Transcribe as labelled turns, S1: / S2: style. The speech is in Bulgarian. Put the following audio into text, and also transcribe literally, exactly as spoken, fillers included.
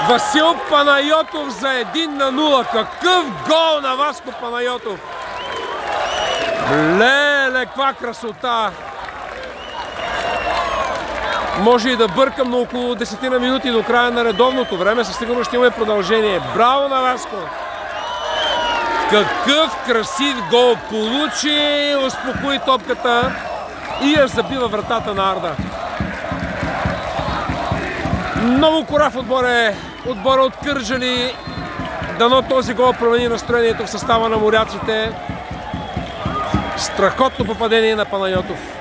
S1: Васил Панайотов за един на нула. Какъв гол на Васко Панайотов! Леле, каква красота! Може и да бъркам, но около десетина минути до края на редовното време със сигурност ще имаме продължение. Браво на Васко! Какъв красив гол получи, успокои топката и я забива вратата на Арда. Много корав отбор е отбора от Кърджали. Дано този гол промени настроението в състава на моряците. Страхотно попадение на Панайотов.